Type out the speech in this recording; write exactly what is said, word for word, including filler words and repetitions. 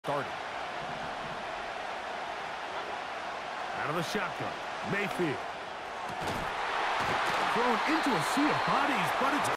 Starting. Out of the shotgun. Mayfield. Thrown into a sea of bodies, but it's